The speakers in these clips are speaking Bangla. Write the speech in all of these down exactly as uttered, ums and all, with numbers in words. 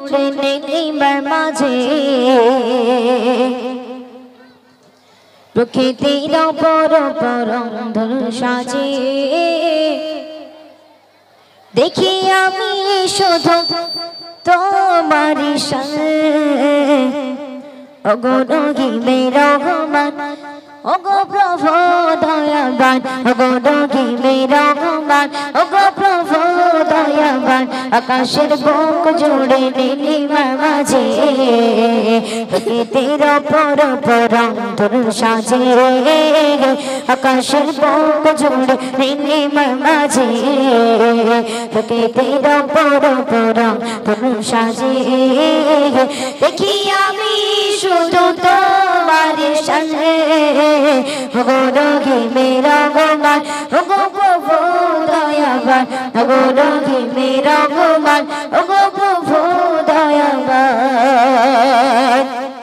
জুড়ে নীলিমার মাঝে প্রকৃতির অপর পরন্ধর সাজে দেখি আমি শুধু তোমারি সাথে ওগো রহিমে রহমান ওগো প্রভু দয়াবান ওগো রহিমে রহমান ওগো প্রভু দয়াবান আকাশের বুক জুড়ে নীলিমার মাঝে প্রকৃতির অপর পরন্ধর সাজে আকাশের বুক জুড়ে নীলিমার মাঝে প্রকৃতির অপর পরন্ধর সাজে দেখি আমি শুধু তোমারি সাথে ওগো রহিমে রহমান ওগো প্রভু দয়াবান ওগো রহিমে রহমান ওগো প্রভু দয়াবান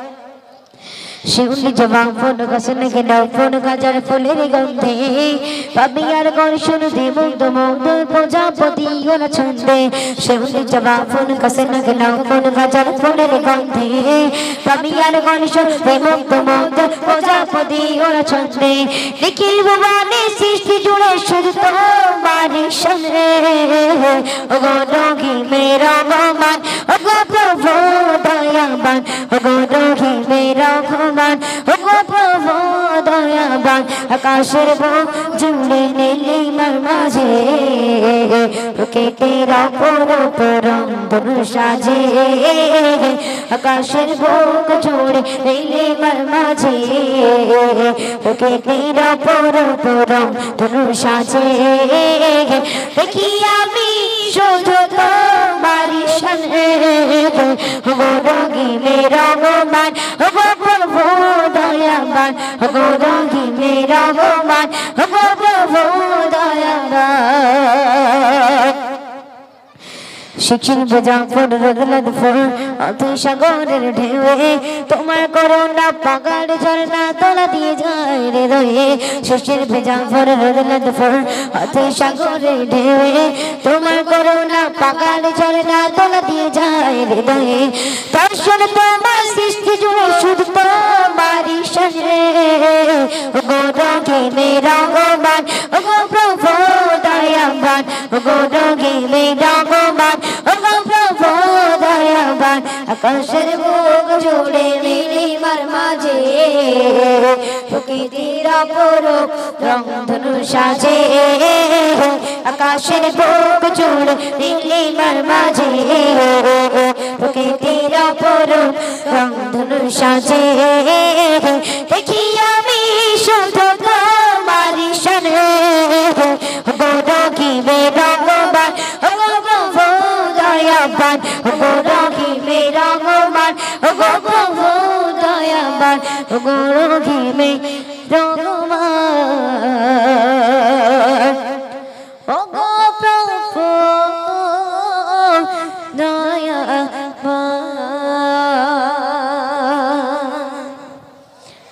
শিউলি জবান ফোন গাছে লেগে নাও ফোন গাজার ফুলের গন্ধে পাবি আর গণ শুনতে মুগ্ধ মুগ্ধ প্রজাপতি ওরা ছন্দে শিউলি জবান ফোন গাছে লেগে নাও ফোন গাজার ফুলের গন্ধে পাবি আর গণ শুনতে মুগ্ধ মুগ্ধ প্রজাপতি ওরা ছন্দে নিখিল ভুবনে সৃষ্টি জুড়ে শুধু তোমারি সামনে ওগো রহিমে রহমান ওগো প্রভু দয়াবান ওগো রহিমে রহমান ওগো প্রভু দয়াবান আকাশের বুক জুড়ে নীলিমার মাঝে প্রকৃতির অপর পরন্ধর সাজে আকাশের বুক জুড়ে নীলিমার মাঝে প্রকৃতির অপর পরন্ধর সাজে দেখি আমি শুধু তোমারি সাথে ওগো রহিমে রহমান ওগো প্রভু দয়াবান ওগো রহিমে রহমান ওগো প্রভু দয়াবান শিক্ষিত জাফর রদলাদ ফর অথই সাগরের ঢেউয়ে তোমার করুণা পাগাড় ঝরনা তোলা দিয়ে যায় রে রয়ে শিশির ভেজা ফর রদলাদ ফর অথই সাগরের ঢেউয়ে তোমার করুণা পাগাড় ঝরনা তোলা দিয়ে যায় রে রয়ে দর্শন তোমার সৃষ্টি জুড়ে শুধু তোমারি সাথে ওগো রহিমে রহমান ওগো প্রভু দয়াবান ওগো রহিমে রহমান ওগো প্রভু দয়াবান আকাশের বুক জুড়ে নীলিমার মাঝে প্রকৃতির অপরূপ রংধনু সাজে আকাশের বুক জুড়ে নীলিমার মাঝে প্রকৃতির অপরূপ রংধনু সাজে দেখি আমি শুধু তোমারি সাথে ওগো রহিমে রহমান ওগো প্রভু দয়াবান ওগো রহিমে রহমান ওগো প্রভু দয়াবান ওগো রহিমে রহমান।